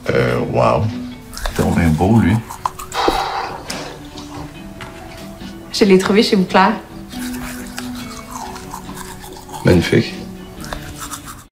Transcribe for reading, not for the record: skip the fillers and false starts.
Wow. C'est bien beau, lui. Je l'ai trouvé chez Bouclair. Magnifique.